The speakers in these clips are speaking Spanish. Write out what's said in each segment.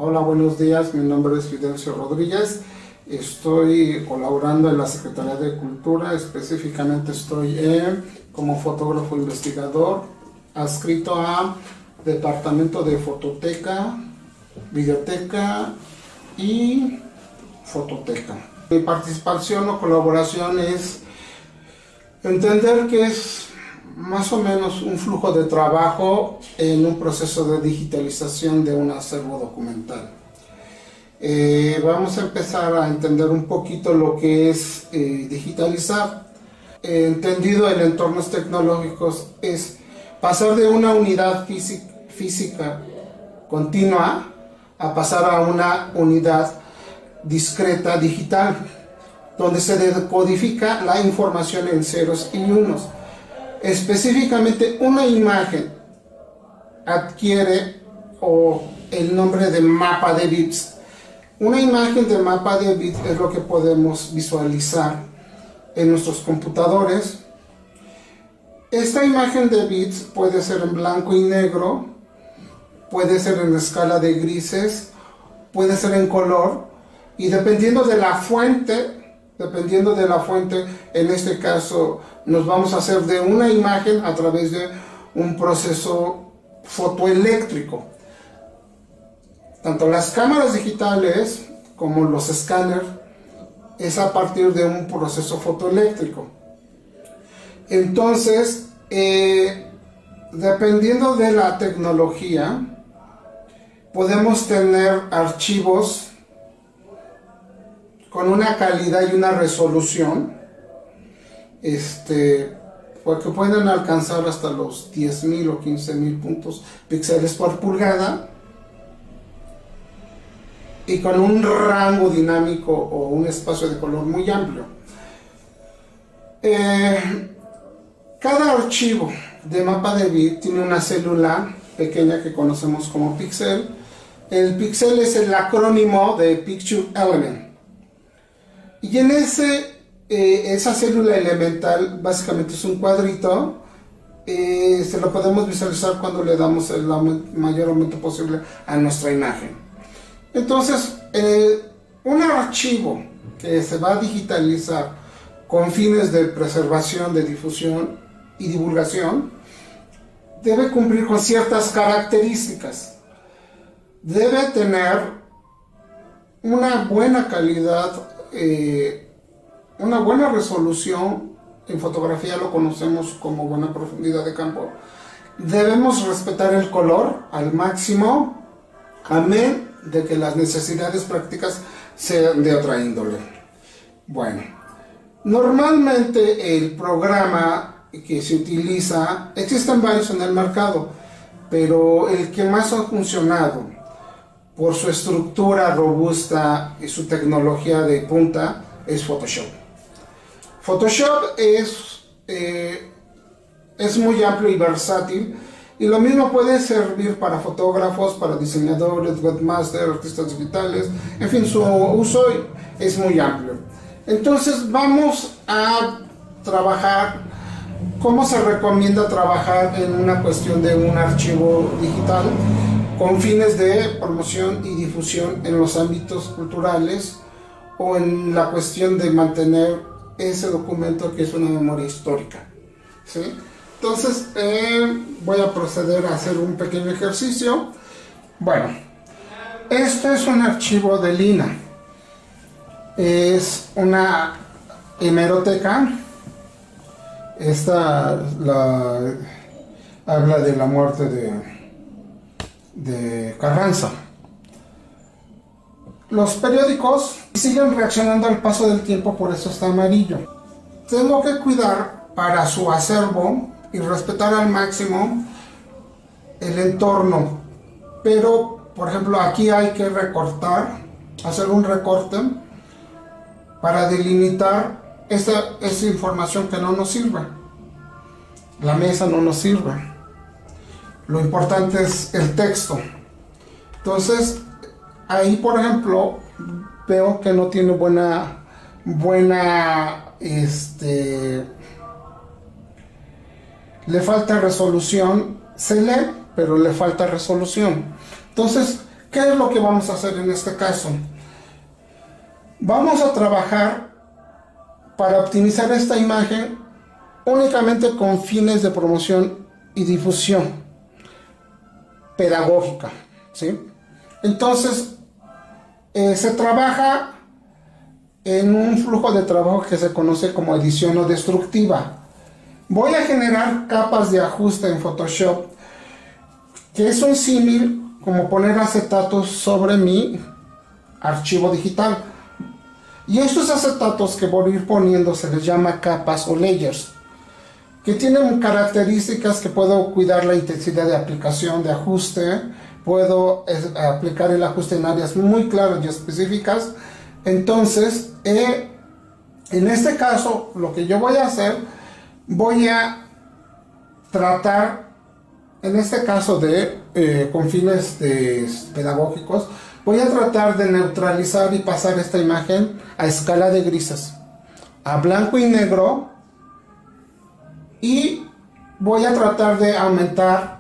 Hola, buenos días. Mi nombre es Fidencio Rodríguez. Estoy colaborando en la Secretaría de Cultura. Específicamente estoy como fotógrafo investigador adscrito a Departamento de Fototeca, Videoteca y Fototeca. Mi participación o colaboración es entender que es más o menos un flujo de trabajo en un proceso de digitalización de un acervo documental. Vamos a empezar a entender un poquito lo que es digitalizar. Entendido en entornos tecnológicos es pasar de una unidad física continua a pasar a una unidad discreta digital, donde se decodifica la información en ceros y unos. Específicamente, una imagen adquiere el nombre de mapa de bits. Una imagen de mapa de bits es lo que podemos visualizar en nuestros computadores. Esta imagen de bits puede ser en blanco y negro, puede ser en escala de grises, puede ser en color, y dependiendo de la fuente, en este caso nos vamos a hacer de una imagen a través de un proceso fotoeléctrico. Tanto las cámaras digitales como los escáneres es a partir de un proceso fotoeléctrico. Entonces, dependiendo de la tecnología, podemos tener archivos con una calidad y una resolución porque pueden alcanzar hasta los 10.000 o 15.000 píxeles por pulgada, y con un rango dinámico o un espacio de color muy amplio. Cada archivo de mapa de bit tiene una célula pequeña que conocemos como píxel. El píxel es el acrónimo de Picture Element. Y en esa célula elemental básicamente es un cuadrito. Se lo podemos visualizar cuando le damos el mayor aumento posible a nuestra imagen. Entonces, un archivo que se va a digitalizar con fines de preservación, de difusión y divulgación debe cumplir con ciertas características. Debe tener una buena calidad, una buena resolución. En fotografía lo conocemos como buena profundidad de campo. Debemos respetar el color al máximo, amén de que las necesidades prácticas sean de otra índole. Bueno, normalmente el programa que se utiliza, existen varios en el mercado, pero el que más ha funcionado por su estructura robusta y su tecnología de punta es Photoshop. Photoshop es muy amplio y versátil, y lo mismo puede servir para fotógrafos, para diseñadores, webmasters, artistas digitales, en fin, su uso es muy amplio. Entonces vamos a trabajar, ¿cómo se recomienda trabajar en una cuestión de un archivo digital con fines de promoción y difusión en los ámbitos culturales, o en la cuestión de mantener ese documento que es una memoria histórica? ¿Sí? Entonces voy a proceder a hacer un pequeño ejercicio. Bueno, este es un archivo de Lina. Es una hemeroteca. Esta habla de la muerte de Carranza. Los periódicos siguen reaccionando al paso del tiempo, por eso está amarillo. Tengo que cuidar para su acervo y respetar al máximo el entorno, pero por ejemplo aquí hay que recortar, hacer un recorte para delimitar esa información que no nos sirve. La mesa no nos sirve, lo importante es el texto. Entonces ahí, por ejemplo, veo que no tiene buena le falta resolución. Se lee, pero le falta resolución. Entonces ¿Qué es lo que vamos a hacer en este caso? Vamos a trabajar para optimizar esta imagen únicamente con fines de promoción y difusión pedagógica, ¿sí? Entonces, se trabaja en un flujo de trabajo que se conoce como edición no destructiva. Voy a generar capas de ajuste en Photoshop, que es un símil como poner acetatos sobre mi archivo digital. Y estos acetatos que voy a ir poniendo se les llama capas o layers, que tienen características que puedo cuidar la intensidad de aplicación, de ajuste, puedo aplicar el ajuste en áreas muy claras y específicas. Entonces, en este caso, lo que yo voy a hacer, voy a tratar, en este caso con fines pedagógicos, voy a tratar de neutralizar y pasar esta imagen a escala de grises, a blanco y negro, y voy a tratar de aumentar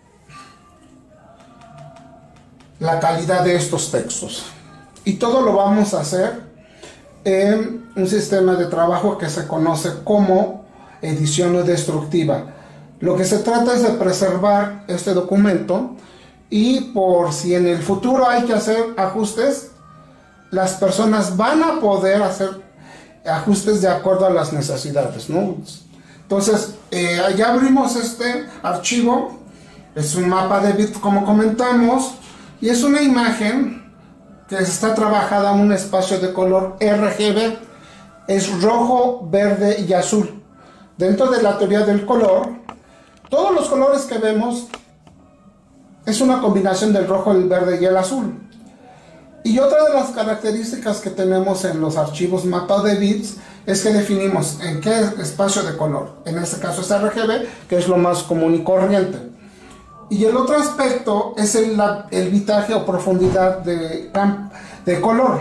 la calidad de estos textos. Y todo lo vamos a hacer en un sistema de trabajo que se conoce como edición no destructiva. Lo que se trata es de preservar este documento, y por si en el futuro hay que hacer ajustes, las personas van a poder hacer ajustes de acuerdo a las necesidades, ¿no? Entonces, ya abrimos este archivo. Es un mapa de bits, como comentamos, y es una imagen que está trabajada en un espacio de color RGB. Es rojo, verde y azul. Dentro de la teoría del color, todos los colores que vemos es una combinación del rojo, el verde y el azul. Y otra de las características que tenemos en los archivos mapa de bits es que definimos en qué espacio de color. En este caso es RGB, que es lo más común y corriente. Y el otro aspecto es el bitaje o profundidad de color.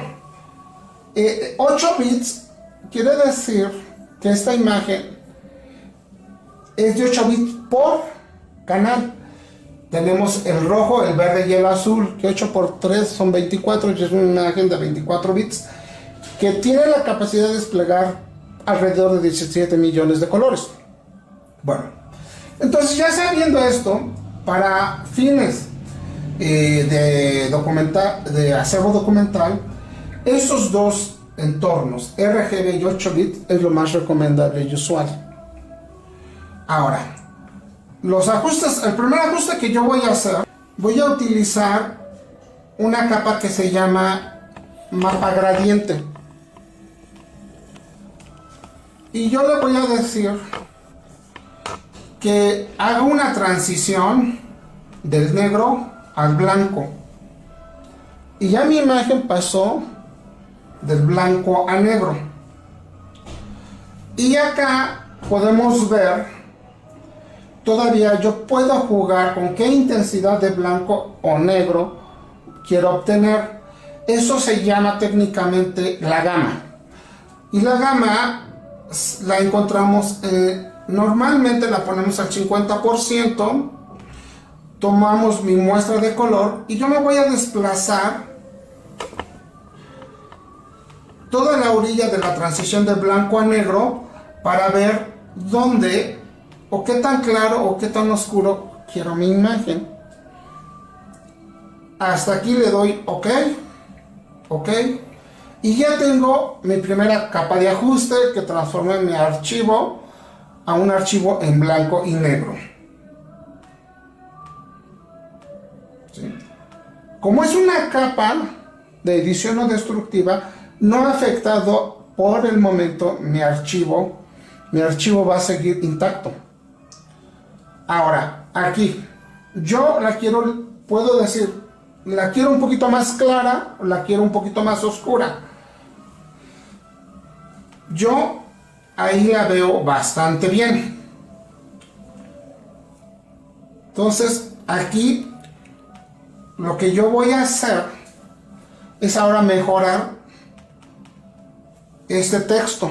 8 bits quiere decir que esta imagen es de 8 bits por canal. Tenemos el rojo, el verde y el azul, que 8 por 3 son 24, y es una imagen de 24 bits, que tiene la capacidad de desplegar alrededor de 17 millones de colores. Bueno, entonces ya sabiendo esto, para fines de acervo documental, esos dos entornos, RGB y 8 bits, es lo más recomendable y usual. Ahora, los ajustes, el primer ajuste que yo voy a hacer, voy a utilizar una capa que se llama mapa gradiente. Y yo le voy a decir que haga una transición del negro al blanco. Y ya mi imagen pasó del blanco a negro. Y acá podemos ver, todavía yo puedo jugar con qué intensidad de blanco o negro quiero obtener. Eso se llama técnicamente la gama. Y la gama la encontramos, normalmente la ponemos al 50%, tomamos mi muestra de color y yo me voy a desplazar toda la orilla de la transición de blanco a negro para ver dónde o qué tan claro o qué tan oscuro quiero mi imagen. Hasta aquí le doy OK, OK, y ya tengo mi primera capa de ajuste que transformé mi archivo a un archivo en blanco y negro. ¿Sí? Como es una capa de edición no destructiva, no ha afectado por el momento mi archivo va a seguir intacto. Ahora, aquí, yo la quiero, puedo decir, la quiero un poquito más clara o la quiero un poquito más oscura. Yo ahí la veo bastante bien. Entonces, aquí lo que yo voy a hacer es ahora mejorar este texto.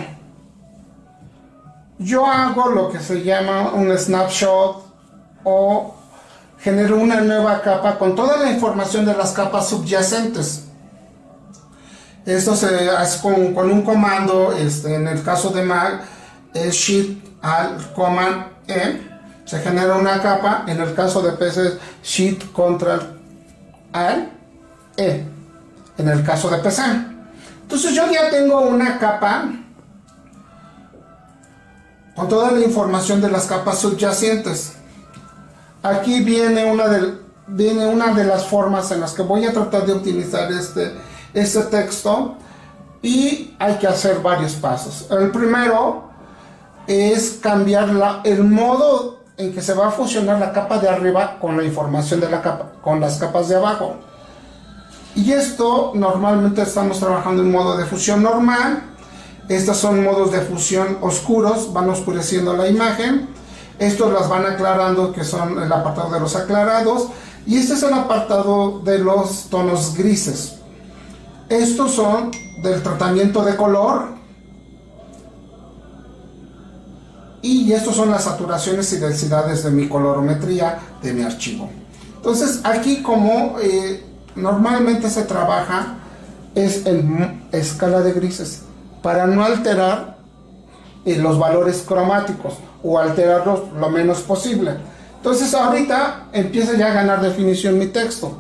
Yo hago lo que se llama un snapshot o genero una nueva capa con toda la información de las capas subyacentes. Esto se hace con un comando, en el caso de Mac es Shift Alt Command E, se genera una capa. En el caso de PC es Shift Control Alt E, en el caso de PC. Entonces yo ya tengo una capa con toda la información de las capas subyacentes. Aquí viene una de las formas en las que voy a tratar de utilizar este texto, y hay que hacer varios pasos. El primero es cambiar el modo en que se va a fusionar la capa de arriba con la información de la capa, con las capas de abajo. Y esto normalmente estamos trabajando en modo de fusión normal. Estos son modos de fusión oscuros, van oscureciendo la imagen. Estos las van aclarando, que son el apartado de los aclarados. Y este es el apartado de los tonos grises. Estos son del tratamiento de color. Y estos son las saturaciones y densidades de mi colorometría de mi archivo. Entonces aquí, como normalmente se trabaja, es en escala de grises, para no alterar los valores cromáticos, o alterarlos lo menos posible. Entonces ahorita empieza ya a ganar definición mi texto.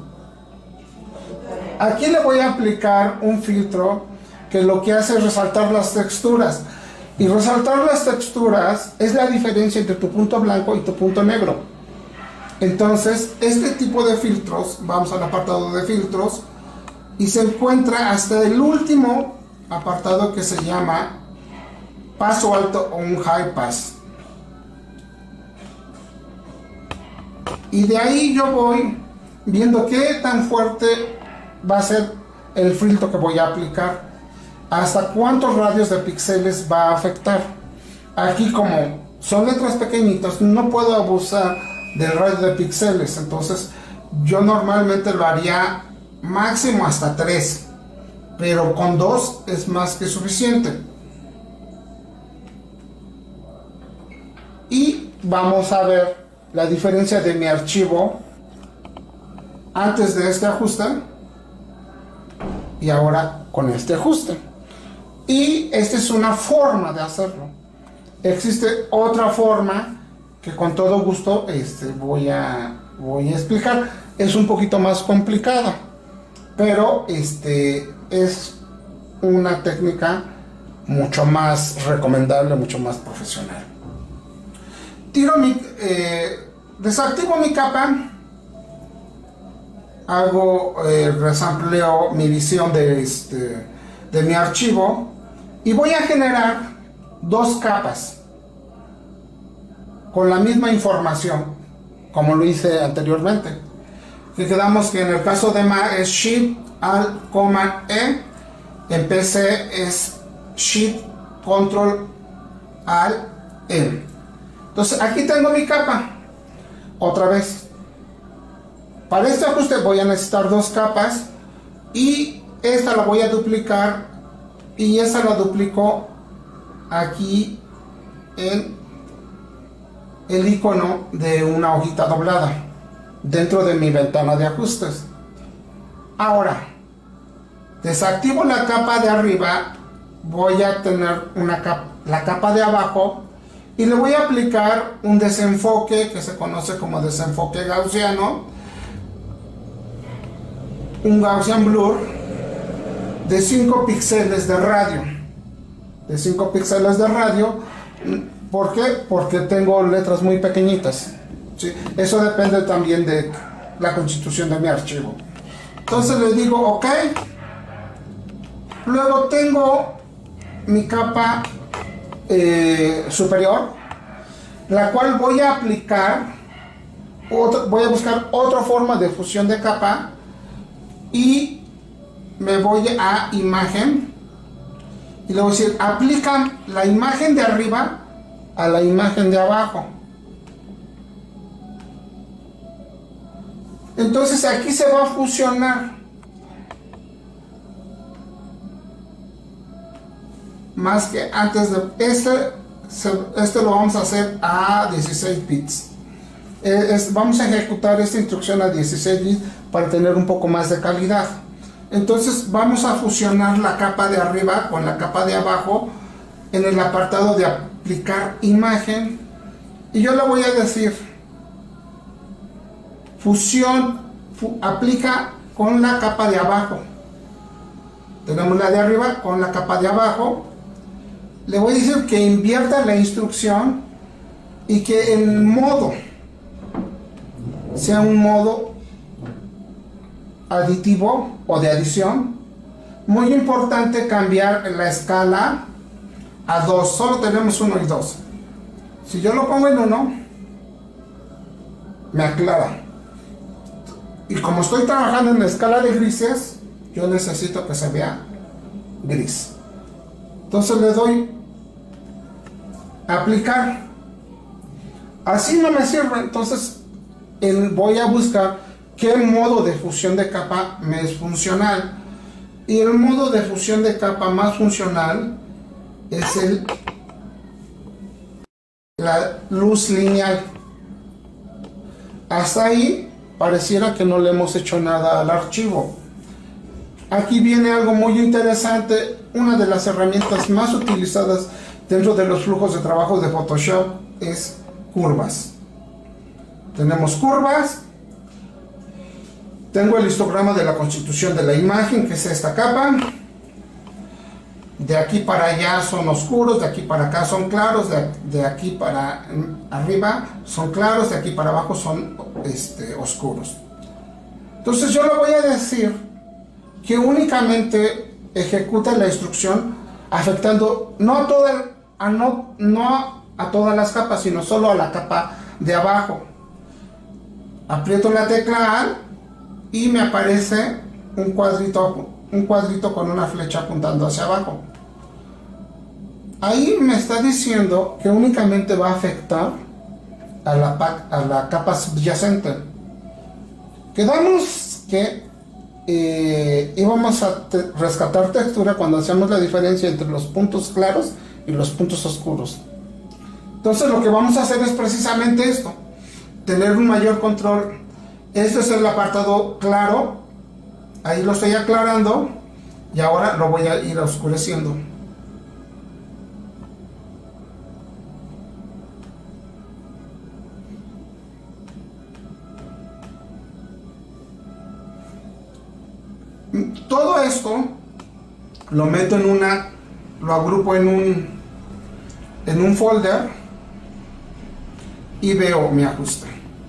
Aquí le voy a aplicar un filtro que lo que hace es resaltar las texturas. Y resaltar las texturas es la diferencia entre tu punto blanco y tu punto negro. Entonces, este tipo de filtros, vamos al apartado de filtros, y se encuentra hasta el último apartado, que se llama paso alto o un high pass. Y de ahí yo voy viendo qué tan fuerte va a ser el filtro que voy a aplicar, hasta cuántos radios de píxeles va a afectar. Aquí, como son letras pequeñitas, no puedo abusar del radio de píxeles. Entonces yo normalmente lo haría máximo hasta 3, pero con 2 es más que suficiente. Y vamos a ver la diferencia de mi archivo antes de este ajuste y ahora con este ajuste. Y esta es una forma de hacerlo. Existe otra forma que con todo gusto voy a explicar. Es un poquito más complicada, pero es una técnica mucho más recomendable, mucho más profesional. Desactivo mi capa, resampleo mi visión de mi archivo, y voy a generar 2 capas con la misma información como lo hice anteriormente. Que quedamos que en el caso de Mac es Shift Alt Command E, en PC es Shift Control Alt E. Entonces aquí tengo mi capa. Otra vez, para este ajuste voy a necesitar 2 capas, y esta la voy a duplicar, y esta la duplico aquí en el icono de una hojita doblada dentro de mi ventana de ajustes. Ahora desactivo la capa de arriba, voy a tener la capa de abajo, y le voy a aplicar un desenfoque que se conoce como desenfoque gaussiano, un Gaussian Blur de 5 píxeles de radio. De 5 píxeles de radio. ¿Por qué? Porque tengo letras muy pequeñitas, ¿sí? Eso depende también de la constitución de mi archivo. Entonces le digo OK. Luego tengo mi capa superior, la cual voy a aplicar, voy a buscar otra forma de fusión de capa, y me voy a imagen, y le voy a decir aplica la imagen de arriba a la imagen de abajo. Entonces aquí se va a fusionar más que antes de este lo vamos a hacer a 16 bits. Vamos a ejecutar esta instrucción a 16 bits para tener un poco más de calidad. Entonces vamos a fusionar la capa de arriba con la capa de abajo en el apartado de aplicar imagen, y yo le voy a decir aplica con la capa de abajo. Tenemos la de arriba con la capa de abajo. Le voy a decir que invierta la instrucción y que el modo sea un modo aditivo o de adición. Muy importante cambiar la escala a 2. Solo tenemos 1 y 2. Si yo lo pongo en 1, me aclara. Y como estoy trabajando en la escala de grises, yo necesito que se vea gris. Entonces le doy aplicar. Así no me sirve. Entonces voy a buscar qué modo de fusión de capa me es funcional. Y el modo de fusión de capa más funcional es la luz lineal. Hasta ahí pareciera que no le hemos hecho nada al archivo. Aquí viene algo muy interesante. Una de las herramientas más utilizadas dentro de los flujos de trabajo de Photoshop es curvas. Tenemos curvas. Tengo el histograma de la constitución de la imagen, que es esta capa. De aquí para allá son oscuros, de aquí para acá son claros, de aquí para arriba son claros, de aquí para abajo son oscuros. Entonces yo le voy a decir que únicamente ejecuta la instrucción afectando no a todas las capas, sino solo a la capa de abajo. Aprieto la tecla A y me aparece un cuadrito con una flecha apuntando hacia abajo. Ahí me está diciendo que únicamente va a afectar a la capa subyacente. Quedamos que íbamos a rescatar textura cuando hacemos la diferencia entre los puntos claros y los puntos oscuros. Entonces lo que vamos a hacer es precisamente esto, tener un mayor control. Este es el apartado claro, ahí lo estoy aclarando y ahora lo voy a ir oscureciendo. Todo esto lo meto lo agrupo en un folder y veo mi ajuste.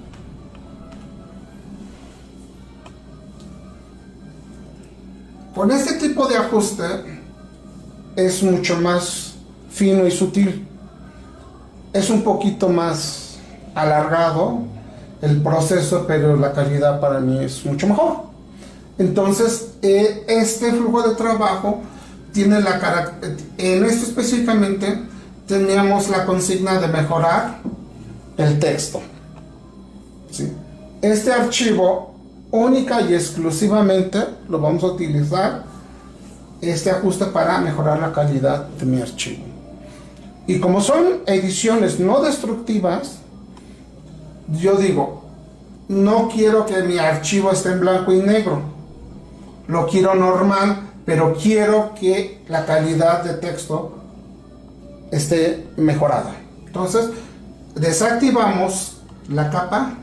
Con este tipo de ajuste es mucho más fino y sutil. Es un poquito más alargado el proceso, pero la calidad para mí es mucho mejor. Entonces, este flujo de trabajo tiene en esto específicamente teníamos la consigna de mejorar el texto. ¿Sí? Este archivo única y exclusivamente lo vamos a utilizar este ajuste para mejorar la calidad de mi archivo. Y como son ediciones no destructivas, yo digo, no quiero que mi archivo esté en blanco y negro. Lo quiero normal, pero quiero que la calidad de texto esté mejorada. Entonces, desactivamos la capa.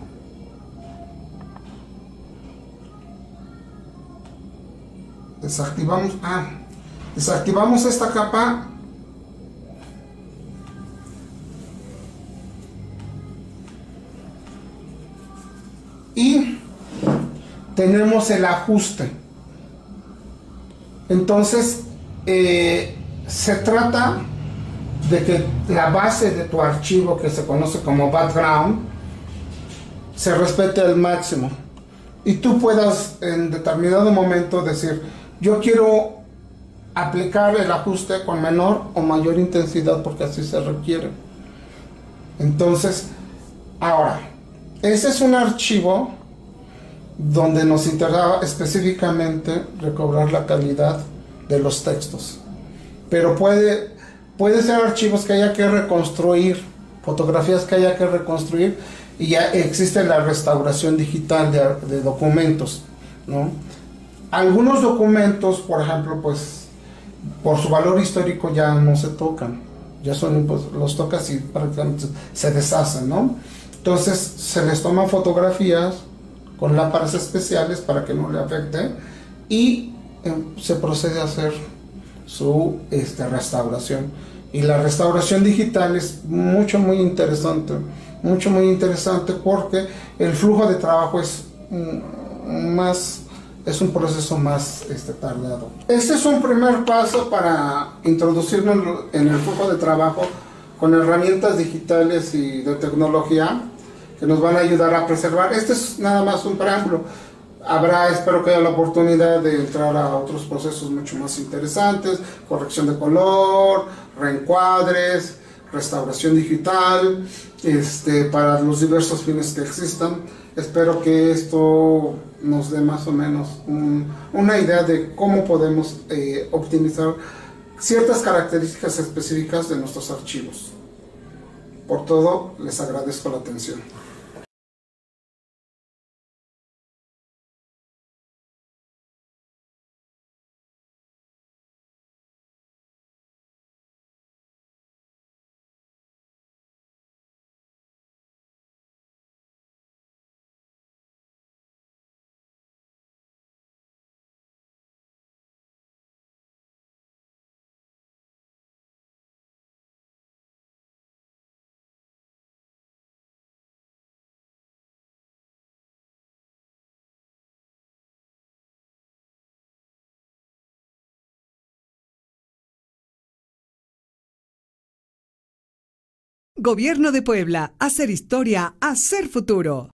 Desactivamos esta capa. Y tenemos el ajuste. Entonces, se trata de que la base de tu archivo, que se conoce como background, se respete al máximo. Y tú puedas en determinado momento decir, yo quiero aplicar el ajuste con menor o mayor intensidad porque así se requiere. Entonces, ahora, ese es un archivo donde nos interesaba específicamente recobrar la calidad de los textos. Pero puede ser archivos que haya que reconstruir, fotografías que haya que reconstruir, y ya existe la restauración digital de documentos, ¿no? Algunos documentos, por ejemplo, pues por su valor histórico ya no se tocan, ya son, pues, los tocas y prácticamente se deshacen, ¿no? Entonces se les toman fotografías con lámparas especiales para que no le afecte y se procede a hacer su restauración. Y la restauración digital es muy interesante porque el flujo de trabajo es un proceso más tardado. Este es un primer paso para introducirnos en el flujo de trabajo con herramientas digitales y de tecnología que nos van a ayudar a preservar. Este es nada más un preámbulo. Espero que haya la oportunidad de entrar a otros procesos mucho más interesantes, corrección de color, reencuadres, restauración digital, para los diversos fines que existan. Espero que esto nos dé más o menos una idea de cómo podemos optimizar ciertas características específicas de nuestros archivos. Por todo, les agradezco la atención. Gobierno de Puebla. Hacer historia, hacer futuro.